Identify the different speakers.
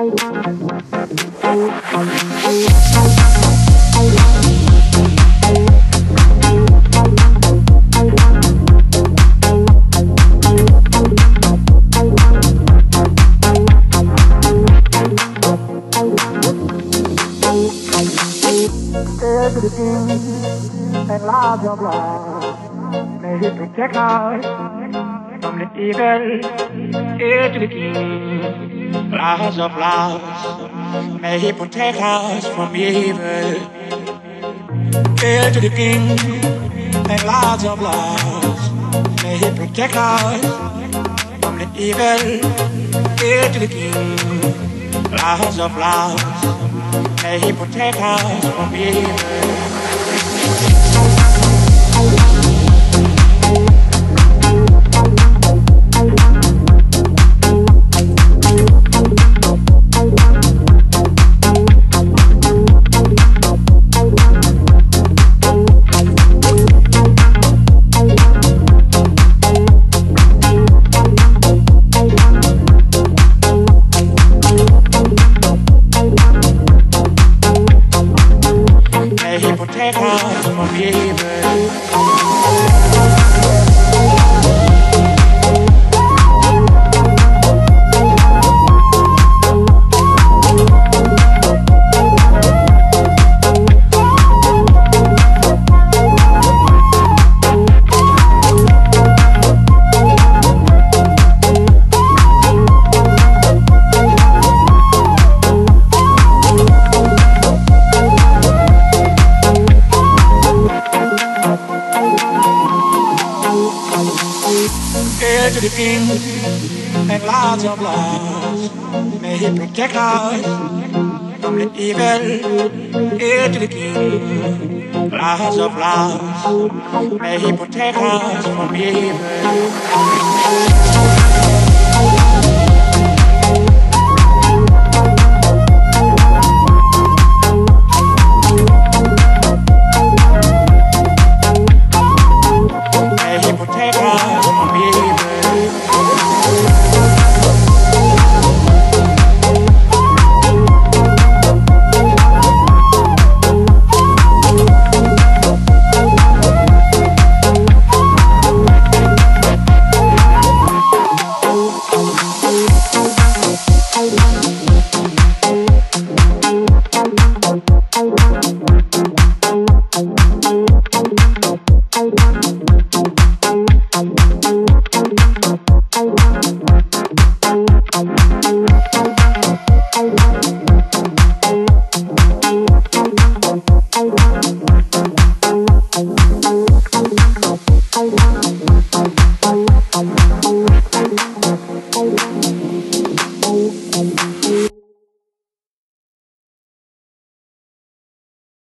Speaker 1: To the king and large of love, may he protect us from the evil. Hail to the king, large of love, may he protect us from evil. Hail to the king and large of love, may he protect us from the evil. Hail to the king, large of love, may he protect us from evil. Protect us from evil. Hail to the king and lots of love, may he protect us from the evil. Hail to the king, lots of love, may he protect us from evil.